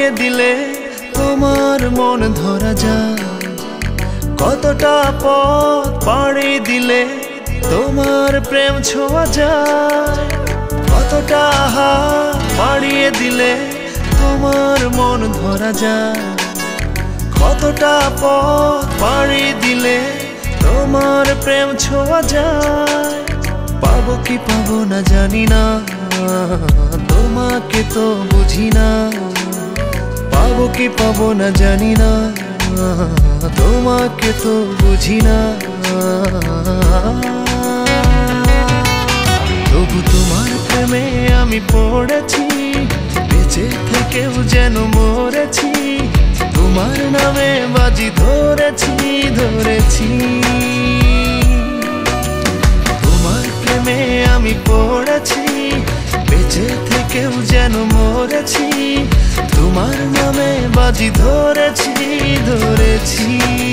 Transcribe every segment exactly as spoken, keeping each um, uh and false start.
বাড়িয়ে দিলে তোমার মন ধরা যায়। কতটা পথ পাড়ি দিলে তোমার প্রেম ছোঁয়া যায়। কতটা হাত বাড়িয়ে দিলে তোমার মন ধরা যায়। কতটা পথ পাড়ি দিলে তোমার প্রেম ছোঁয়া যায়। পাবো কি পাবো না জানি না, তোমাকে তো বুঝি না। পাবো কি পাবো না জানি না, তোমাকে তো বুঝি না। তবু তোমার প্রেমে আমি পড়েছি, বেঁচে থেকেও যেন মরেছি। তোমার নামে বাজি ধরেছি ধরেছি। তোমার প্রেমে আমি পড়েছি, বেঁচে থেকেও যেন মরেছি। তোমার নামে বাজি ধরেছি ধরেছি।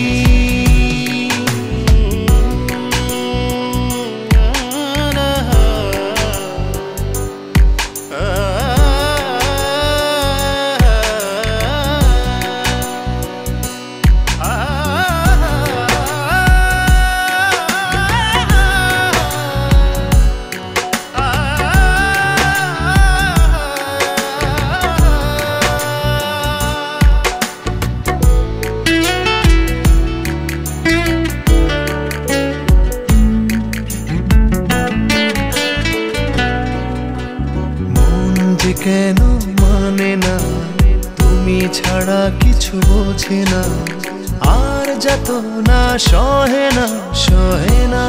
কেন মানে না, তুমি ছাড়া কিছু বোঝে না। আর যত না সহে না সহে না।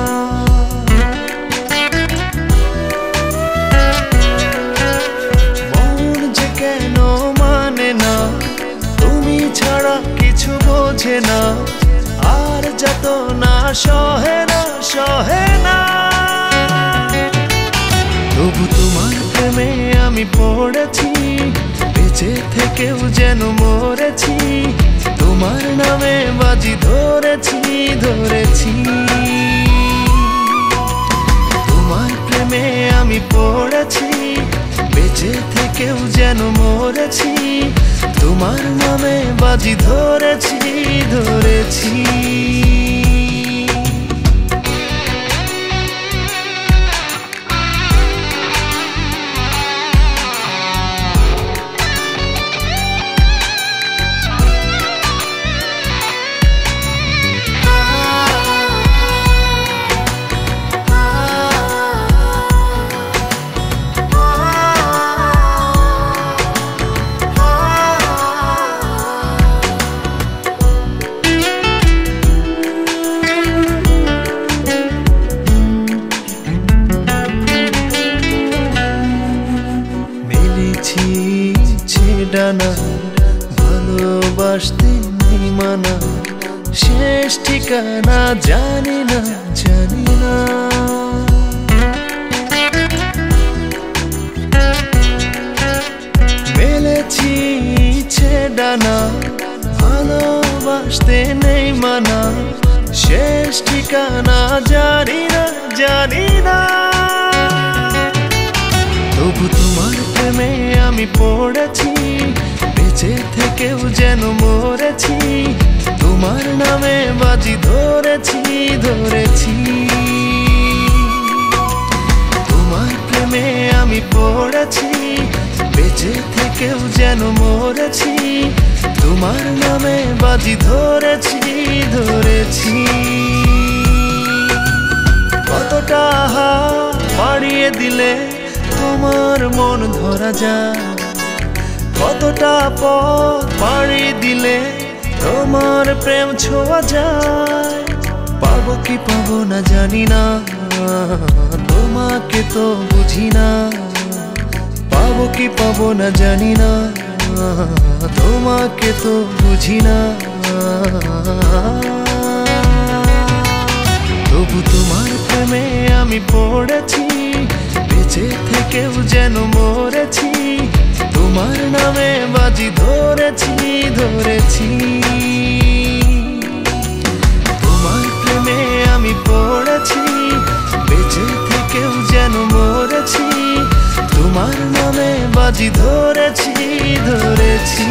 মন যে কেন মানে না, তুমি ছাড়া কিছু বোঝে না। আর যত না সহে না সহে না। তবু তোমার প্রেমে আমি পড়েছি, বেঁচে থেকেও যেন মরেছি। তোমার নামে বাজি ধরেছি ধরেছি। তোমার প্রেমে আমি পড়েছি, বেঁচে থেকেও যেন মরেছি। তোমার নামে বাজি ধরেছি ধরেছি। ডানা ভালোবাসতে নেই মানা। শেষ ঠিকানা জানি না জানি না। মেলেছি ইচ্ছে ডানা ভালোবাসতে নেই মানা। শেষ ঠিকানা জানি না জানি না। তবু তোমার প্রেমে আমি পড়েছি, বেঁচে থেকেও যেন মরেছি। তোমার নামে বাজি ধরেছি ধরেছি। তোমার প্রেমে আমি পড়েছি, বেঁচে থেকেও যেন মরেছি। তোমার নামে বাজি ধরেছি ধরেছি। কতটা হাত বাড়িয়ে দিলে তোমার মন ধরা যায়। কতটা পথ পাড়ি দিলে তোমার প্রেম ছোঁয়া যায়। পাবো কি পাবো না জানি না, তোমাকে তো বুঝি না। পাবো কি পাবো না জানি না, তোমাকে তো বুঝি না। তবু তোমার প্রেমে আমি পড়েছি, বেঁচে থেকেও যেন মরেছি। তোমার নামে বাজি ধরেছি ধরেছি। তোমার প্রেমে আমি পড়েছি, বেঁচে থেকেও যেন মরেছি। তোমার নামে বাজি আজ ধরেছি ধরেছি